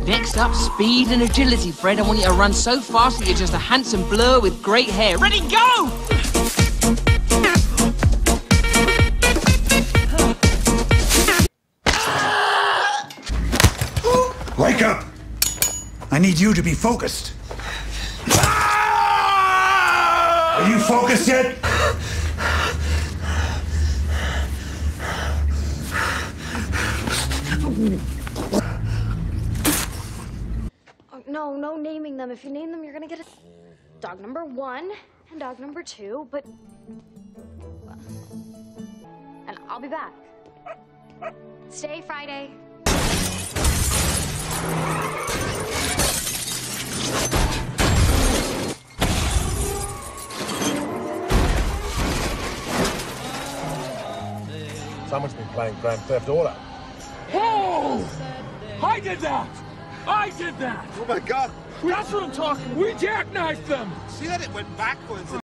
Next up, speed and agility, Fred. I want you to run so fast that you're just a handsome blur with great hair. Ready, go! Wake up! I need you to be focused. Are you focused yet? Oh, no naming them. If you name them, you're gonna get a dog number 1 and dog number 2, but... And I'll be back. Stay Friday. Someone's been playing Grand Theft Auto. Oh! I did that! I did that! Oh my God! That's what I'm talking. We jackknifed them! See that it went backwards?